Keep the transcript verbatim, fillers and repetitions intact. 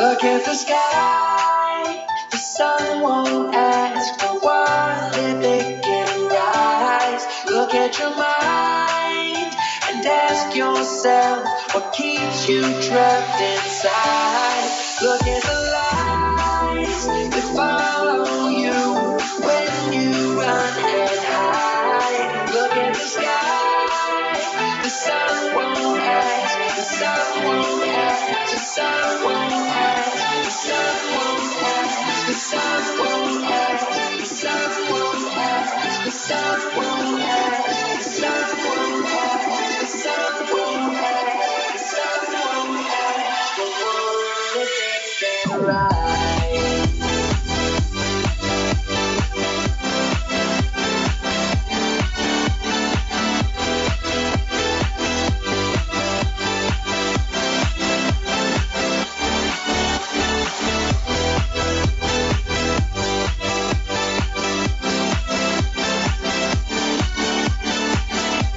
Look at the sky, the sun won't ask for what if it can rise. Look at your mind and ask yourself what keeps you trapped inside. Look at the lights that follow